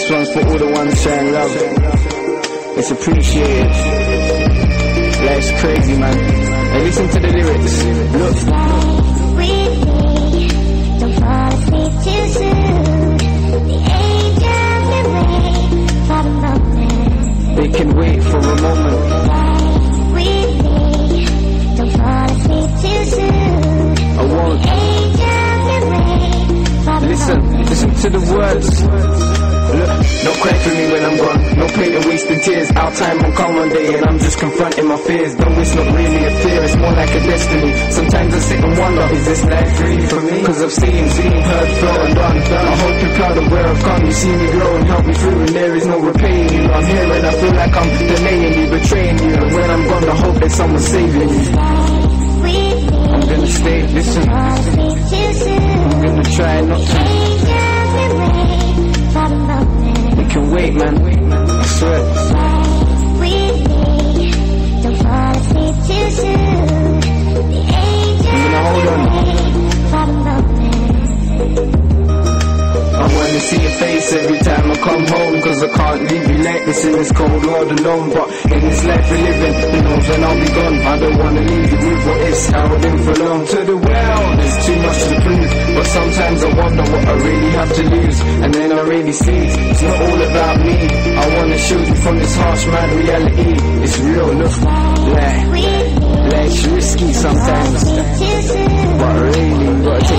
This one's for all the ones showing love. It's appreciated. Life's crazy, man. Hey, listen to the lyrics. Look. With me, don't fall asleep too soon. The angels can wait for the moment. They can wait for a moment. With me, don't fall asleep too soon. I won't. The angels can wait for the moment. Listen to the words. Look, don't cry for me when I'm gone. No pain and wasting tears. Our time will come one day and I'm just confronting my fears. Though it's not really a fear, it's more like a destiny. Sometimes I sit and wonder, is this life really for me? Cause I've seen, heard, felt and done. I hope you're proud of where I've come. You see me grow and help me through, and there is no repaying you. I'm here and I feel like I'm delaying you, betraying you. And when I'm gone, I hope that someone's saving you. I'm gonna stay, listen. I'm gonna try not to. We can wait, man. I swear. With me, don't fall asleep too soon. The angels hold on. for the moment. I wanna see your face every time I come home, cause I can't leave you like this in this cold world alone. But in this life we're living, who knows when I'll be gone. I don't wanna leave you with what ifs held in for long. To the world, there's too much to prove, but sometimes I wonder what I really have to lose. And then I really see, it's not all about me. I wanna show you from this harsh mad reality. It's real, look, life's risky sometimes, but really you gotta take